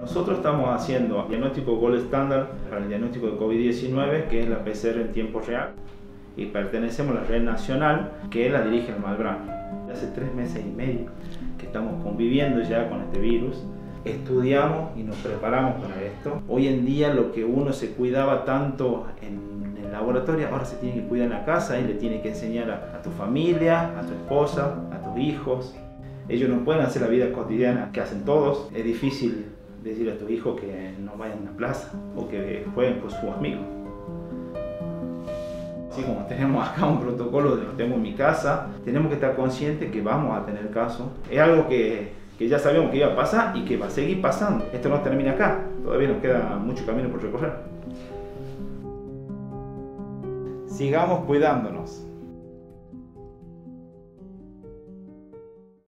Nosotros estamos haciendo diagnóstico gold estándar para el diagnóstico de COVID-19, que es la PCR en tiempo real, y pertenecemos a la red nacional que la dirige el Malbrán. Hace 3 meses y medio que estamos conviviendo ya con este virus. Estudiamos y nos preparamos para esto. Hoy en día lo que uno se cuidaba tanto en el laboratorio, ahora se tiene que cuidar en la casa y le tiene que enseñar a tu familia, a tu esposa, a tus hijos. Ellos no pueden hacer la vida cotidiana que hacen todos. Es difícil decirle a tus hijos que no vayan a la plaza o que jueguen con sus amigos. Así como tenemos acá un protocolo de lo tengo en mi casa, tenemos que estar conscientes que vamos a tener casos. Es algo que ya sabíamos que iba a pasar y que va a seguir pasando. Esto no termina acá, todavía nos queda mucho camino por recorrer. Sigamos cuidándonos.